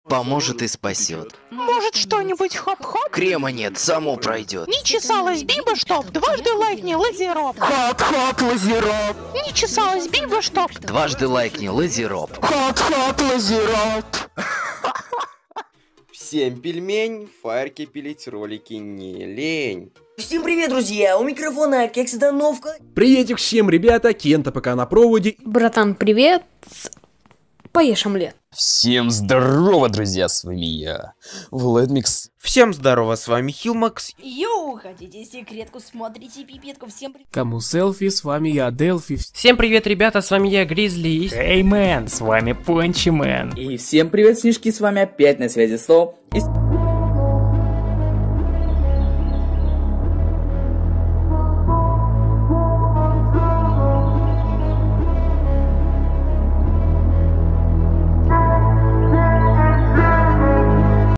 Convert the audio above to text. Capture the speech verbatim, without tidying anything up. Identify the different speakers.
Speaker 1: поможет и спасет.
Speaker 2: Может, что-нибудь хоп-хоп?
Speaker 1: Крема нет, само пройдет.
Speaker 2: Не чесалась Биба, чтоб дважды лайкни лазероп.
Speaker 3: Хот-хот лазероп.
Speaker 2: Не чесалась Биба, чтоб
Speaker 1: Дважды лайкни лазероп.
Speaker 3: Хот-хот лазероп.
Speaker 4: Всем пельмень, фаерки пилить ролики не лень.
Speaker 5: Всем привет, друзья! У микрофона Кексдановка.
Speaker 6: Приветик всем, ребята, Кента пока на проводе.
Speaker 7: Братан, привет. Поешь омлет.
Speaker 8: Всем здорово, друзья, с вами я, Владмикс.
Speaker 4: Всем здорово, с вами Хилмакс.
Speaker 5: Йоу, хотите секретку, смотрите пипетку, всем привет.
Speaker 9: Кому селфи, с вами я, Делфи.
Speaker 10: Всем привет, ребята, с вами я, Гризли.
Speaker 11: Эй, мэн, с вами Пончи Мэн.
Speaker 12: И всем привет, снежки, с вами опять на связи Слоу. И...